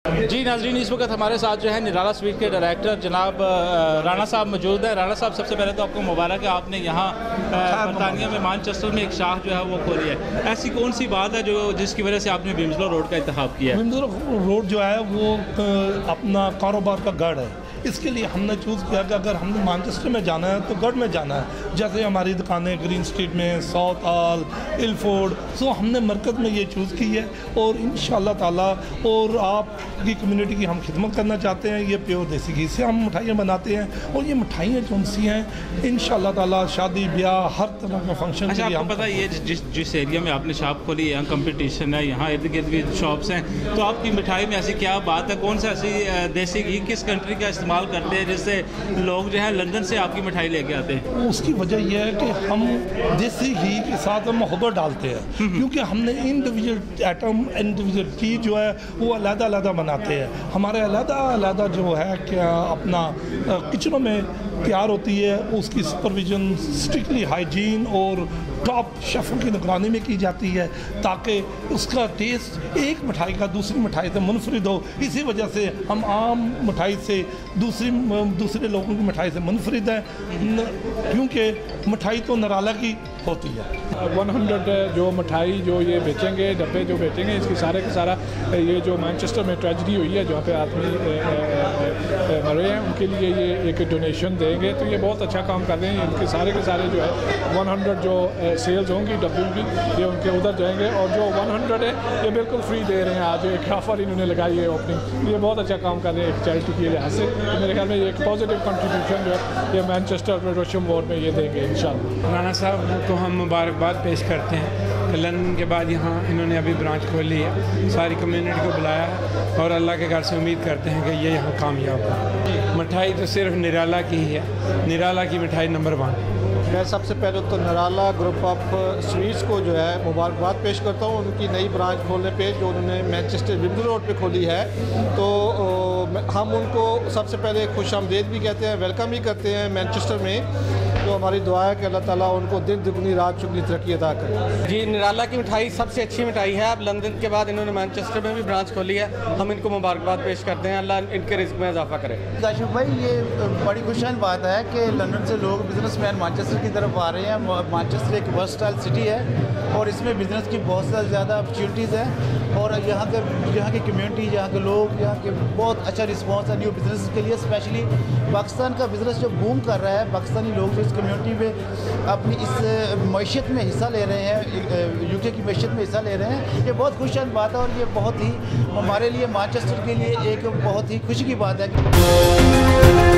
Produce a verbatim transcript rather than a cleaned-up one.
जी नाज़रीन, इस वक्त हमारे साथ जो है निराला स्वीट के डायरेक्टर जनाब राणा साहब मौजूद है। राणा साहब, सबसे पहले तो आपको मुबारक है, आपने यहाँ बरतानिया में मैनचेस्टर में एक शाख जो है वो खोली है। ऐसी कौन सी बात है जो जिसकी वजह से आपने विम्सलो रोड का इंतखाब किया है? विम्सलो रोड जो है वो अपना कारोबार का गढ़ है, इसके लिए हमने चूज़ किया कि अगर हमने मैनचेस्टर में जाना है तो गढ़ में जाना है। जैसे हमारी दुकानें ग्रीन स्ट्रीट में, साउथ हॉल, इलफोर्ड, सो हमने मरकज़ में ये चूज़ की है और इंशाअल्लाह ताला और आपकी कम्युनिटी की हम खिदमत करना चाहते हैं। ये प्योर देसी घी से हम मिठाइयाँ बनाते हैं और ये मिठाइयाँ जो सी हैं इंशाअल्लाह ताला शादी ब्याह हर तरह का फंक्शन। अच्छा, आपको पता है ये जिस जिस एरिया में आपने शॉप खोली है, यहाँ कंपटीशन है, यहाँ इर्द गिर्द भी शॉप्स हैं, तो आपकी मिठाई में ऐसी क्या बात है, कौन सा ऐसी देसी घी किस कंट्री का इस्तेमाल करते हैं जिससे लोग जो है लंदन से आपकी मिठाई लेके आते हैं? उसकी वजह यह है कि हम देसी घी के साथ मोहब्बत डालते हैं, क्योंकि हमने इंडिविजुअल आइटम इंडिविजुअल घी जो है वो अलग अलग बनाते हैं। हमारे अलग अलग जो है क्या अपना किचनों में तैयार होती है, उसकी सुपरविजन स्ट्रिक्टली हाइजीन और टॉप शेफ़ों की निगरानी में की जाती है ताकि उसका टेस्ट एक मिठाई का दूसरी मिठाई से मुनफरिद हो। इसी वजह से हम आम मिठाई से दूसरी दूसरे लोगों की मिठाई से मुनफरिद हैं, क्योंकि मिठाई तो निराला की होती है। सौ जो मिठाई जो ये बेचेंगे, डब्बे जो बेचेंगे, इसकी सारे का सारा ये जो मैनचेस्टर में ट्रेजेडी हुई है जहाँ पे आदमी मरे हैं उनके लिए ये एक डोनेशन देंगे, तो ये बहुत अच्छा काम कर रहे हैं। इनके सारे के सारे जो है सौ जो सेल्स होंगी डब्बों की ये उनके उधर जाएंगे और जो सौ है ये बिल्कुल फ्री दे रहे हैं। आज एक ऑफर इन्होंने लगाई है ओपनिंग, ये बहुत अच्छा काम कर रहे हैं एक चैरिटी के लिहाज से। तो मेरे ख्याल में ये एक पॉजिटिव कंट्रीब्यूशन जो है ये मैनचेस्टर में रोशम वार्ड में ये देंगे इंशाल्लाह। राणा साहब को हम मुबारकबाद पेश करते हैं कि लंदन के बाद यहाँ इन्होंने अभी ब्रांच खोली है, सारी कम्युनिटी को बुलाया है और अल्लाह के घर से उम्मीद करते हैं कि ये यहाँ कामयाब हो। मिठाई तो सिर्फ निराला की ही है, निराला की मिठाई नंबर वन। मैं सबसे पहले तो निराला ग्रुप ऑफ स्वीट्स को जो है मुबारकबाद पेश करता हूँ उनकी नई ब्रांच खोलने पे जो उन्होंने मैनचेस्टर विम्सलो रोड पे खोली है। तो हम उनको सबसे पहले खुश आमदीद भी कहते हैं, वेलकम भी करते हैं मैनचेस्टर में। तो हमारी दुआ है कि अल्लाह ताला उनको दिन दुगनी रात चुगनी तरक्की अदा करे। जी, निराला की मिठाई सबसे अच्छी मिठाई है। अब लंदन के बाद इन्होंने मैनचेस्टर में भी ब्रांच खोली है, हम इनको मुबारकबाद पेश करते हैं, अल्लाह इनके रिस्क में इजाफा करे। काशिफ भाई, ये बड़ी खुशहाल बात है कि लंदन से लोग बिजनेसमैन मैनचेस्टर की तरफ आ रहे हैं। मैनचेस्टर एक वर्सटाइल सिटी है और इसमें बिज़नेस की बहुत ज़्यादा अपॉर्चुनिटीज़ हैं और यहाँ के यहाँ की कम्युनिटी, यहाँ के लोग, यहाँ के बहुत अच्छा रिस्पॉन्स है न्यू बिज़नेस के लिए। स्पेशली पाकिस्तान का बिज़नेस जो बूम कर रहा है, पाकिस्तानी लोग जो इस कम्युनिटी में अपनी इस मैशत में हिस्सा ले रहे हैं, यूके की मैशत में हिस्सा ले रहे हैं, ये बहुत खुशहाल बात है और ये बहुत ही हमारे लिए मैनचेस्टर के लिए एक बहुत ही खुशी की बात है।